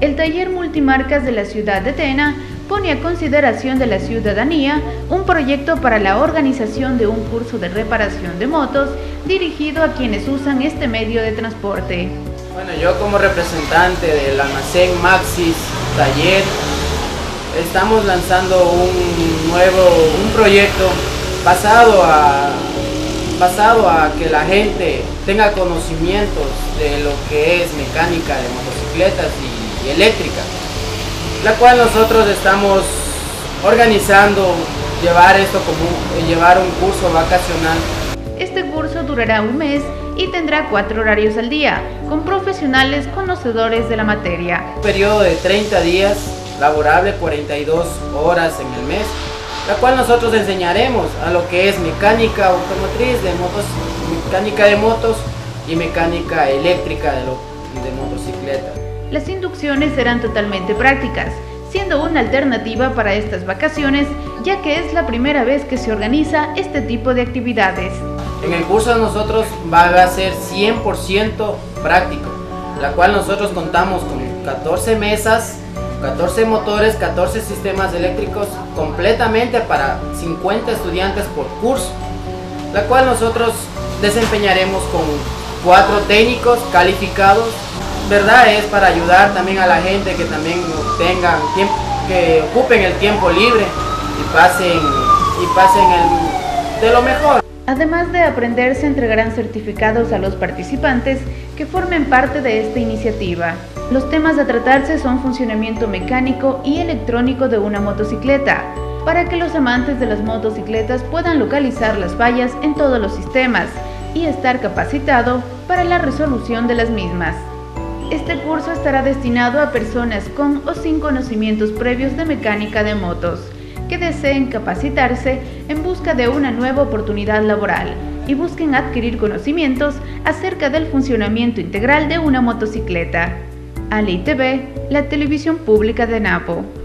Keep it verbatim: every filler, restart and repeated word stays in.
El taller multimarcas de la ciudad de Tena pone a consideración de la ciudadanía un proyecto para la organización de un curso de reparación de motos dirigido a quienes usan este medio de transporte. Bueno, yo como representante del almacén Maxis Taller, estamos lanzando un nuevo un proyecto basado a, basado a que la gente tenga conocimientos de lo que es mecánica de motocicletas y, y eléctrica, la cual nosotros estamos organizando llevar esto como llevar un curso vacacional. Este curso durará un mes y tendrá cuatro horarios al día, con profesionales conocedores de la materia. Un periodo de treinta días laborable, cuarenta y dos horas en el mes, la cual nosotros enseñaremos a lo que es mecánica automotriz de motos, mecánica de motos y mecánica eléctrica de, lo, de motocicleta. Las inducciones serán totalmente prácticas, siendo una alternativa para estas vacaciones, ya que es la primera vez que se organiza este tipo de actividades. En el curso de nosotros va a ser cien por ciento práctico, la cual nosotros contamos con catorce mesas, catorce motores, catorce sistemas eléctricos completamente para cincuenta estudiantes por curso, la cual nosotros desempeñaremos con cuatro técnicos calificados. Verdad es para ayudar también a la gente que también tengan tiempo, que ocupen el tiempo libre y pasen y pasen el, de lo mejor. Además de aprender, se entregarán certificados a los participantes que formen parte de esta iniciativa. Los temas a tratarse son funcionamiento mecánico y electrónico de una motocicleta, para que los amantes de las motocicletas puedan localizar las fallas en todos los sistemas y estar capacitado para la resolución de las mismas. Este curso estará destinado a personas con o sin conocimientos previos de mecánica de motos, que deseen capacitarse en busca de una nueva oportunidad laboral y busquen adquirir conocimientos acerca del funcionamiento integral de una motocicleta. Ali T V, la televisión pública de Napo.